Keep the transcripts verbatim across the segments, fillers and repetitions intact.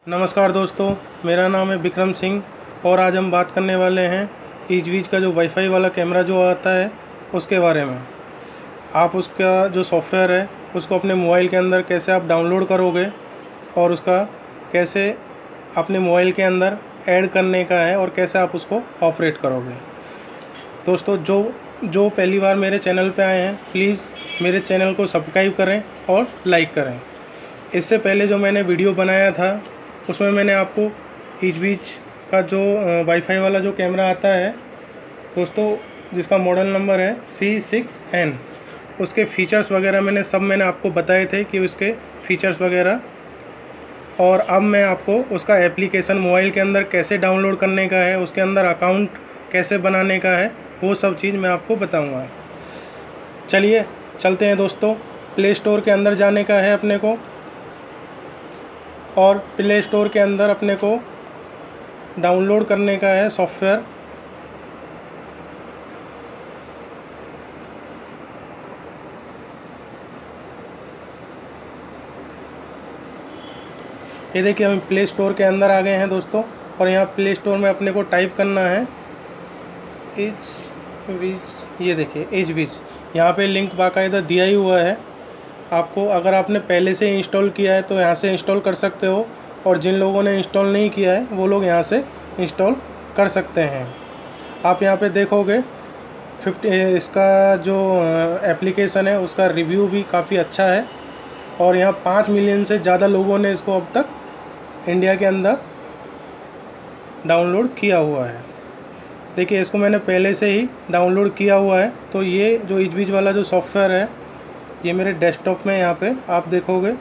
नमस्कार दोस्तों, मेरा नाम है विक्रम सिंह और आज हम बात करने वाले हैं ईजवीज का जो वाईफाई वाला कैमरा जो आता है उसके बारे में। आप उसका जो सॉफ्टवेयर है उसको अपने मोबाइल के अंदर कैसे आप डाउनलोड करोगे और उसका कैसे अपने मोबाइल के अंदर ऐड करने का है और कैसे आप उसको ऑपरेट करोगे। दोस्तों, जो जो पहली बार मेरे चैनल पे आए हैं प्लीज़ मेरे चैनल को सब्सक्राइब करें और लाइक करें। इससे पहले जो मैंने वीडियो बनाया था उसमें मैंने आपको ईजवीज का जो वाईफाई वाला जो कैमरा आता है दोस्तों, जिसका मॉडल नंबर है सी सिक्स एन, उसके फ़ीचर्स वगैरह मैंने सब मैंने आपको बताए थे कि उसके फ़ीचर्स वगैरह। और अब मैं आपको उसका एप्लीकेशन मोबाइल के अंदर कैसे डाउनलोड करने का है, उसके अंदर अकाउंट कैसे बनाने का है, वो सब चीज़ मैं आपको बताऊँगा। चलिए चलते हैं दोस्तों। प्ले स्टोर के अंदर जाने का है अपने को और प्ले स्टोर के अंदर अपने को डाउनलोड करने का है सॉफ्टवेयर। ये देखिए हम प्ले स्टोर के अंदर आ गए हैं दोस्तों, और यहाँ प्ले स्टोर में अपने को टाइप करना है ईजवीज। ये देखिए ईजवीज, यहाँ पे लिंक बाकायदा दिया ही हुआ है आपको। अगर आपने पहले से इंस्टॉल किया है तो यहाँ से इंस्टॉल कर सकते हो, और जिन लोगों ने इंस्टॉल नहीं किया है वो लोग यहाँ से इंस्टॉल कर सकते हैं। आप यहाँ पे देखोगे फिफ्टी इसका जो एप्लीकेशन है उसका रिव्यू भी काफ़ी अच्छा है, और यहाँ पाँच मिलियन से ज़्यादा लोगों ने इसको अब तक इंडिया के अंदर डाउनलोड किया हुआ है। देखिए इसको मैंने पहले से ही डाउनलोड किया हुआ है। तो ये जो ईजवीज वाला जो सॉफ्टवेयर है ये मेरे डेस्कटॉप में यहाँ पे आप देखोगे,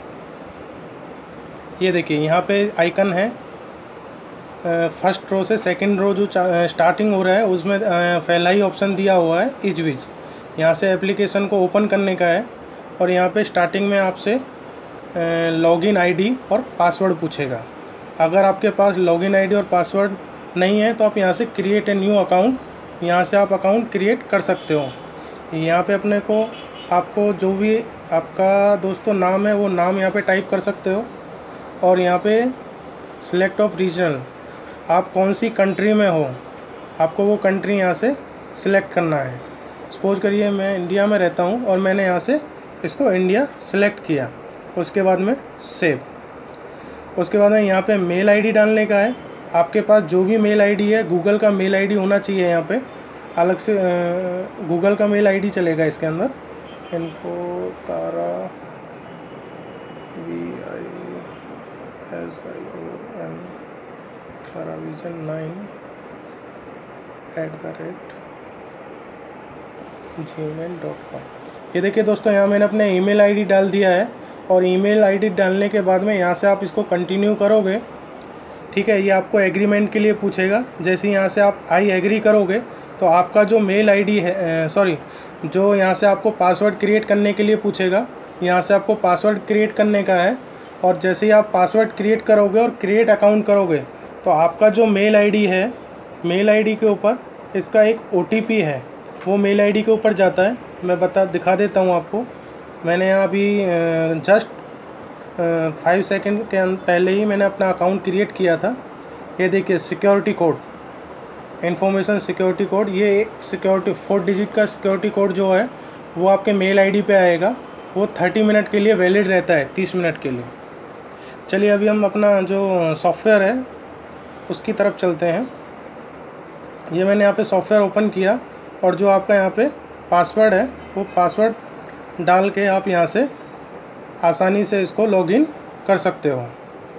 ये देखिए यहाँ पे आइकन है। फर्स्ट रो से सेकंड रो जो स्टार्टिंग हो रहा है उसमें पहला ही ऑप्शन दिया हुआ है ईजवीज। यहाँ से एप्लीकेशन को ओपन करने का है, और यहाँ पे स्टार्टिंग में आपसे लॉगिन आईडी और पासवर्ड पूछेगा। अगर आपके पास लॉगिन आईडी और पासवर्ड नहीं है तो आप यहाँ से क्रिएट ए न्यू अकाउंट, यहाँ से आप अकाउंट क्रिएट कर सकते हो। यहाँ पे अपने को आपको जो भी आपका दोस्तों नाम है वो नाम यहाँ पे टाइप कर सकते हो, और यहाँ पे सिलेक्ट ऑफ रीजनल, आप कौन सी कंट्री में हो आपको वो कंट्री यहाँ से सिलेक्ट करना है। सपोज करिए मैं इंडिया में रहता हूँ और मैंने यहाँ से इसको इंडिया सिलेक्ट किया। उसके बाद में सेव, उसके बाद में यहाँ पे मेल आईडी डालने का है। आपके पास जो भी मेल आईडी है गूगल का मेल आईडी होना चाहिए। यहाँ पे अलग से गूगल का मेल आईडी चलेगा इसके अंदर, info Tara V I S I O N Tara vision nine at the rate gmail dot com. ये देखिए दोस्तों, यहाँ मैंने अपने ईमेल आईडी डाल दिया है, और ईमेल आईडी डालने के बाद में यहाँ से आप इसको कंटिन्यू करोगे। ठीक है, ये आपको एग्रीमेंट के लिए पूछेगा। जैसे यहाँ से आप आई एग्री करोगे तो आपका जो मेल आईडी है, सॉरी जो यहाँ से आपको पासवर्ड क्रिएट करने के लिए पूछेगा, यहाँ से आपको पासवर्ड क्रिएट करने का है। और जैसे ही आप पासवर्ड क्रिएट करोगे और क्रिएट अकाउंट करोगे तो आपका जो मेल आईडी है, मेल आईडी के ऊपर इसका एक ओटीपी है, वो मेल आईडी के ऊपर जाता है। मैं बता दिखा देता हूँ आपको। मैंने यहाँ अभी जस्ट फाइव सेकंड के पहले ही मैंने अपना अकाउंट क्रिएट किया था। ये देखिए security code, information security code, ये एक सिक्योरिटी फोर डिजिट का सिक्योरिटी कोड जो है वो आपके मेल आईडी पे आएगा। वो थर्टी मिनट के लिए वैलिड रहता है, तीस मिनट के लिए। चलिए अभी हम अपना जो सॉफ्टवेयर है उसकी तरफ चलते हैं। ये मैंने यहाँ पे सॉफ्टवेयर ओपन किया, और जो आपका यहाँ पे पासवर्ड है वो पासवर्ड डाल के आप यहाँ से आसानी से इसको लॉगिन कर सकते हो।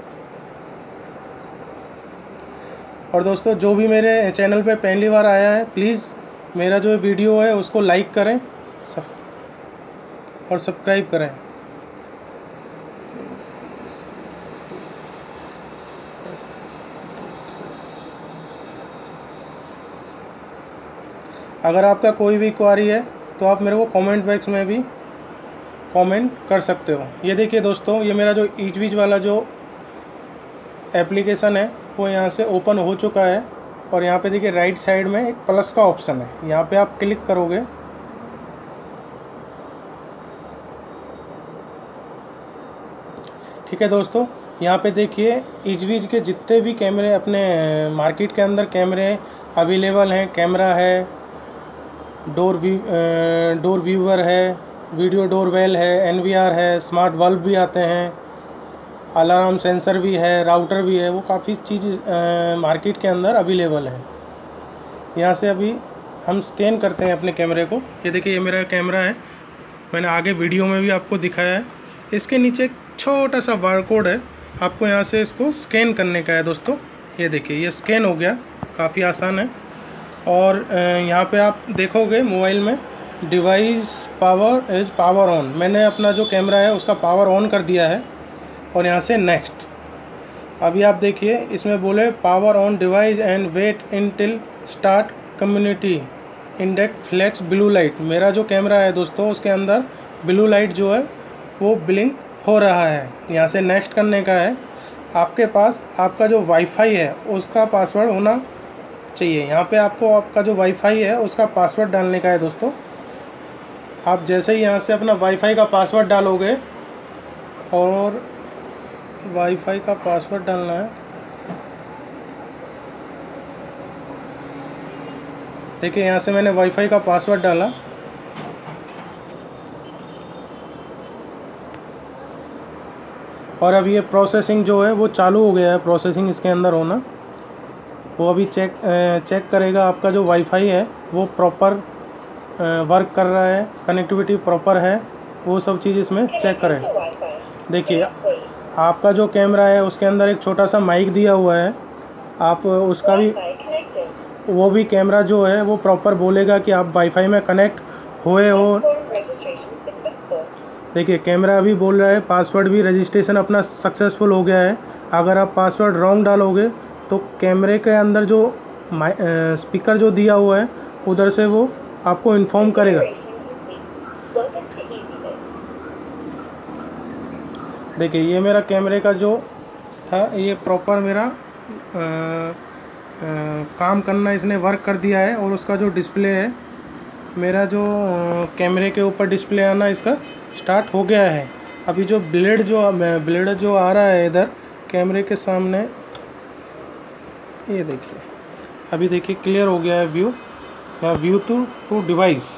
और दोस्तों, जो भी मेरे चैनल पे पहली बार आया है प्लीज़ मेरा जो वीडियो है उसको लाइक करें सब और सब्सक्राइब करें। अगर आपका कोई भी क्वारी है तो आप मेरे को कमेंट बॉक्स में भी कमेंट कर सकते हो। ये देखिए दोस्तों, ये मेरा जो ईजवीज वाला जो एप्लीकेशन है वो यहाँ से ओपन हो चुका है, और यहाँ पे देखिए राइट साइड में एक प्लस का ऑप्शन है, यहाँ पे आप क्लिक करोगे। ठीक है दोस्तों, यहाँ पे देखिए इजविज के जितने भी कैमरे अपने मार्केट के अंदर कैमरे अवेलेबल हैं, कैमरा है, डोर व्यू डोर व्यूअर है, वीडियो डोर बेल है, एन वी आर है, स्मार्ट बल्ब भी आते हैं, अलार्म सेंसर भी है, राउटर भी है, वो काफ़ी चीज़ मार्केट के अंदर अवेलेबल है। यहाँ से अभी हम स्कैन करते हैं अपने कैमरे को। ये देखिए ये मेरा कैमरा है, मैंने आगे वीडियो में भी आपको दिखाया है। इसके नीचे एक छोटा सा बारकोड है, आपको यहाँ से इसको स्कैन करने का है दोस्तों। ये देखिए ये स्कैन हो गया, काफ़ी आसान है। और यहाँ पे आप देखोगे मोबाइल में device power is power on, मैंने अपना जो कैमरा है उसका पावर ऑन कर दिया है। और यहाँ से नेक्स्ट, अभी आप देखिए इसमें बोले power on device and wait until start community index flex blue light. मेरा जो कैमरा है दोस्तों उसके अंदर ब्लू लाइट जो है वो ब्लिंक हो रहा है। यहाँ से नेक्स्ट करने का है। आपके पास आपका जो वाईफाई है उसका पासवर्ड होना चाहिए। यहाँ पे आपको आपका जो वाईफाई है उसका पासवर्ड डालने का है दोस्तों। आप जैसे ही यहाँ से अपना वाईफाई का पासवर्ड डालोगे, और वाईफाई का पासवर्ड डालना है, देखिए यहाँ से मैंने वाईफाई का पासवर्ड डाला। और अब ये प्रोसेसिंग जो है वो चालू हो गया है, प्रोसेसिंग इसके अंदर होना। वो अभी चेक चेक करेगा आपका जो वाईफाई है वो प्रॉपर वर्क कर रहा है, कनेक्टिविटी प्रॉपर है, वो सब चीज़ इसमें चेक करें। देखिए आपका जो कैमरा है उसके अंदर एक छोटा सा माइक दिया हुआ है, आप उसका भी वो भी कैमरा जो है वो प्रॉपर बोलेगा कि आप वाईफाई में कनेक्ट हुए हो। देखिए कैमरा भी बोल रहा है, पासवर्ड भी रजिस्ट्रेशन अपना सक्सेसफुल हो गया है। अगर आप पासवर्ड रॉन्ग डालोगे तो कैमरे के अंदर जो स्पीकर जो दिया हुआ है उधर से वो आपको इन्फॉर्म करेगा। देखिए ये मेरा कैमरे का जो था ये प्रॉपर मेरा आ, आ, काम करना इसने वर्क कर दिया है। और उसका जो डिस्प्ले है, मेरा जो कैमरे के ऊपर डिस्प्ले आना इसका स्टार्ट हो गया है। अभी जो ब्लेड जो ब्लेड जो आ रहा है इधर कैमरे के सामने, ये देखिए अभी देखिए क्लियर हो गया है व्यू, या व्यू टू टू डिवाइस।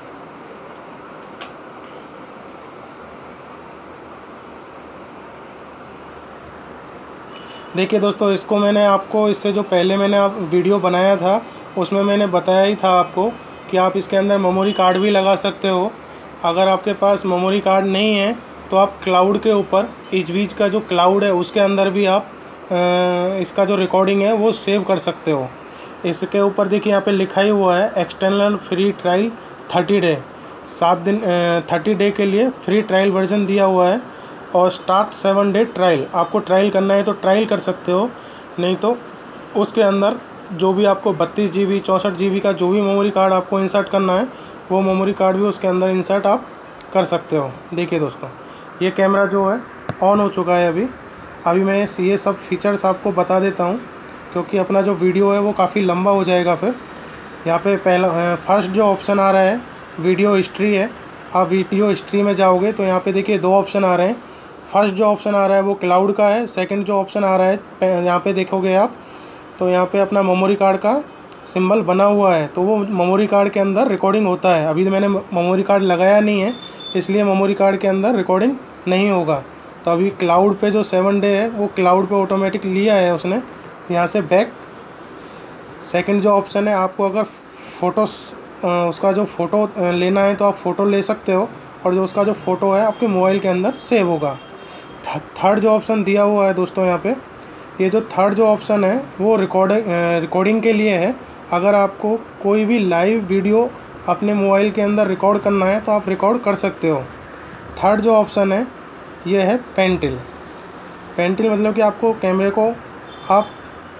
देखिए दोस्तों इसको मैंने आपको इससे जो पहले मैंने आप वीडियो बनाया था उसमें मैंने बताया ही था आपको कि आप इसके अंदर मेमोरी कार्ड भी लगा सकते हो। अगर आपके पास मेमोरी कार्ड नहीं है तो आप क्लाउड के ऊपर इजविज का जो क्लाउड है उसके अंदर भी आप आ, इसका जो रिकॉर्डिंग है वो सेव कर सकते हो। इसके ऊपर देखिए यहाँ पे लिखा ही हुआ है external free trial thirty day, सात दिन थर्टी डे के लिए फ्री ट्रायल वर्जन दिया हुआ है। और स्टार्ट सेवन डे ट्रायल, आपको ट्रायल करना है तो ट्रायल कर सकते हो, नहीं तो उसके अंदर जो भी आपको बत्तीस जी बी चौंसठ जी बी का जो भी मेमोरी कार्ड आपको इंसर्ट करना है वो मेमोरी कार्ड भी उसके अंदर इंसर्ट आप कर सकते हो। देखिए दोस्तों ये कैमरा जो है ऑन हो चुका है। अभी अभी मैं ये सब फीचर्स आपको बता देता हूँ क्योंकि अपना जो वीडियो है वो काफ़ी लंबा हो जाएगा। फिर यहाँ पे पहला फर्स्ट जो ऑप्शन आ रहा है वीडियो हिस्ट्री है। आप वीडियो हिस्ट्री में जाओगे तो यहाँ पे देखिए दो ऑप्शन आ रहे हैं। फर्स्ट जो ऑप्शन आ रहा है वो क्लाउड का है, सेकंड जो ऑप्शन आ रहा है यहाँ पे देखोगे आप तो यहाँ पे अपना मेमोरी कार्ड का सिंबल बना हुआ है, तो वो मेमोरी कार्ड के अंदर रिकॉर्डिंग होता है। अभी तो मैंने मेमोरी कार्ड लगाया नहीं है इसलिए मेमोरी कार्ड के अंदर रिकॉर्डिंग नहीं होगा। तो अभी क्लाउड पे जो सेवन डे है वो क्लाउड पे ऑटोमेटिक लिया है उसने। यहाँ से बैक, सेकंड जो ऑप्शन है आपको अगर फ़ोटो उसका जो फ़ोटो लेना है तो आप फ़ोटो ले सकते हो और जो उसका जो फ़ोटो है आपके मोबाइल के अंदर सेव होगा। थर्ड जो ऑप्शन दिया हुआ है दोस्तों यहाँ पे, ये जो थर्ड जो ऑप्शन है वो रिकॉर्डिंग रिकॉर्डिंग के लिए है। अगर आपको कोई भी लाइव वीडियो अपने मोबाइल के अंदर रिकॉर्ड करना है तो आप रिकॉर्ड कर सकते हो। थर्ड जो ऑप्शन है ये है पेंटिल। पेंटिल मतलब कि आपको कैमरे को आप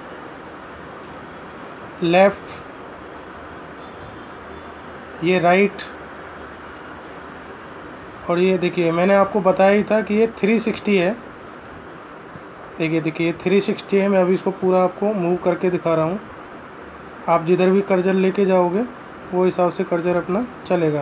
लेफ़्ट, ये राइट, और ये देखिए मैंने आपको बताया ही था कि ये थ्री सिक्सटी है। देखिए देखिए थ्री सिक्सटी है। मैं अभी इसको पूरा आपको मूव करके दिखा रहा हूँ। आप जिधर भी कर्सर लेके जाओगे वो हिसाब से कर्सर अपना चलेगा।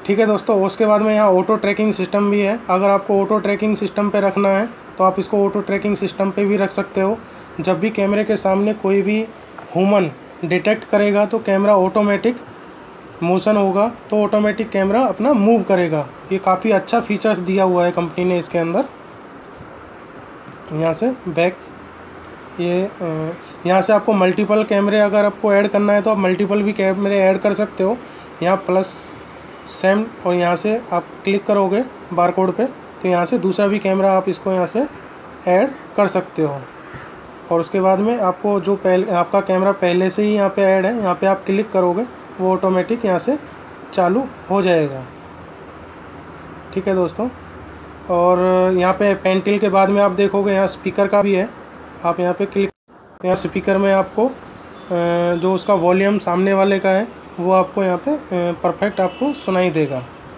ठीक है दोस्तों, उसके बाद में यहाँ ऑटो ट्रैकिंग सिस्टम भी है। अगर आपको ऑटो ट्रैकिंग सिस्टम पे रखना है तो आप इसको ऑटो ट्रैकिंग सिस्टम पे भी रख सकते हो। जब भी कैमरे के सामने कोई भी ह्यूमन डिटेक्ट करेगा तो कैमरा ऑटोमेटिक मोशन होगा, तो ऑटोमेटिक कैमरा अपना मूव करेगा। ये काफ़ी अच्छा फीचर्स दिया हुआ है कंपनी ने इसके अंदर। यहाँ से बैक, ये यहाँ से आपको मल्टीपल कैमरे अगर आपको ऐड करना है तो आप मल्टीपल भी कैमरे ऐड कर सकते हो। यहाँ प्लस सेम, और यहाँ से आप क्लिक करोगे बारकोड पे तो यहाँ से दूसरा भी कैमरा आप इसको यहाँ से ऐड कर सकते हो। और उसके बाद में आपको जो पहले आपका कैमरा पहले से ही यहाँ पे ऐड है, यहाँ पे आप क्लिक करोगे वो ऑटोमेटिक यहाँ से चालू हो जाएगा। ठीक है दोस्तों, और यहाँ पे पेंटिल के बाद में आप देखोगे यहाँ स्पीकर का भी है। आप यहाँ पे क्लिक, यहाँ स्पीकर में आपको जो उसका वॉल्यूम सामने वाले का है वो आपको यहाँ पे परफेक्ट आपको सुनाई देगा।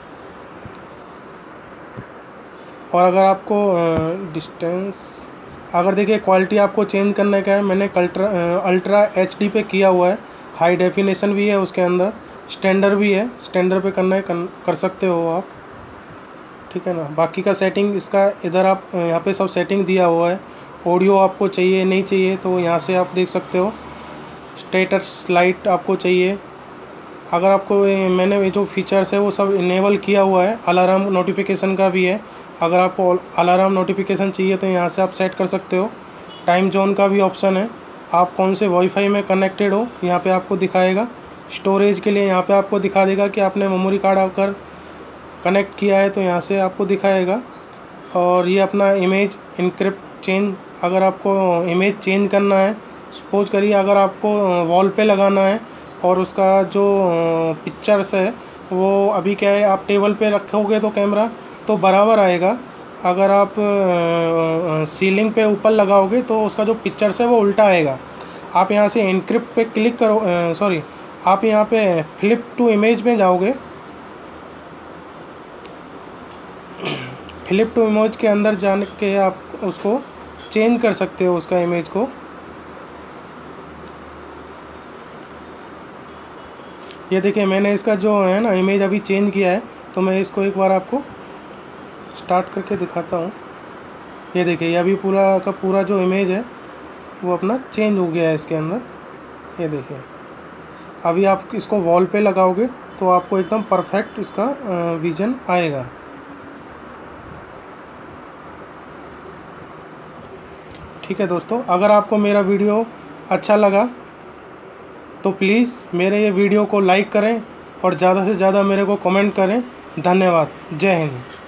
और अगर आपको डिस्टेंस, अगर देखिए क्वालिटी आपको चेंज करने का है, मैंने अल्ट्रा अल्ट्रा एच डी पे किया हुआ है। हाई डेफिनेशन भी है उसके अंदर, स्टैंडर्ड भी है, स्टैंडर्ड पे करना है कर, कर सकते हो आप। ठीक है ना। बाकी का सेटिंग इसका इधर आप यहाँ पे सब सेटिंग दिया हुआ है। ऑडियो आपको चाहिए नहीं चाहिए तो यहाँ से आप देख सकते हो। स्टेटस लाइट आपको चाहिए, अगर आपको मैंने ये जो फीचर्स है वो सब इनेबल किया हुआ है। अलार्म नोटिफिकेशन का भी है, अगर आपको अलार्म नोटिफिकेशन चाहिए तो यहाँ से आप सेट कर सकते हो। टाइम जोन का भी ऑप्शन है, आप कौन से वाईफाई में कनेक्टेड हो यहाँ पे आपको दिखाएगा। स्टोरेज के लिए यहाँ पे आपको दिखा देगा कि आपने मेमोरी कार्ड अगर कनेक्ट किया है तो यहाँ से आपको दिखाएगा। और ये अपना इमेज इनक्रिप्ट चेंज, अगर आपको इमेज चेंज करना है, सपोज करिए अगर आपको वॉल पे लगाना है और उसका जो पिक्चर्स है वो अभी क्या है आप टेबल पे रखोगे तो कैमरा तो बराबर आएगा। अगर आप सीलिंग पे ऊपर लगाओगे तो उसका जो पिक्चर्स है वो उल्टा आएगा। आप यहाँ से इनक्रिप्ट पे क्लिक करो, सॉरी आप यहाँ पे फ्लिप टू इमेज में जाओगे। फ्लिप टू इमेज के अंदर जाने के आप उसको चेंज कर सकते हो उसका इमेज को। ये देखिए मैंने इसका जो है ना इमेज अभी चेंज किया है, तो मैं इसको एक बार आपको स्टार्ट करके दिखाता हूँ। ये देखिए ये अभी पूरा का पूरा जो इमेज है वो अपना चेंज हो गया है इसके अंदर। ये देखिए अभी आप इसको वॉल पे लगाओगे तो आपको एकदम परफेक्ट इसका विजन आएगा। ठीक है दोस्तों, अगर आपको मेरा वीडियो अच्छा लगा तो प्लीज़ मेरे ये वीडियो को लाइक करें और ज़्यादा से ज़्यादा मेरे को कमेंट करें। धन्यवाद। जय हिंद।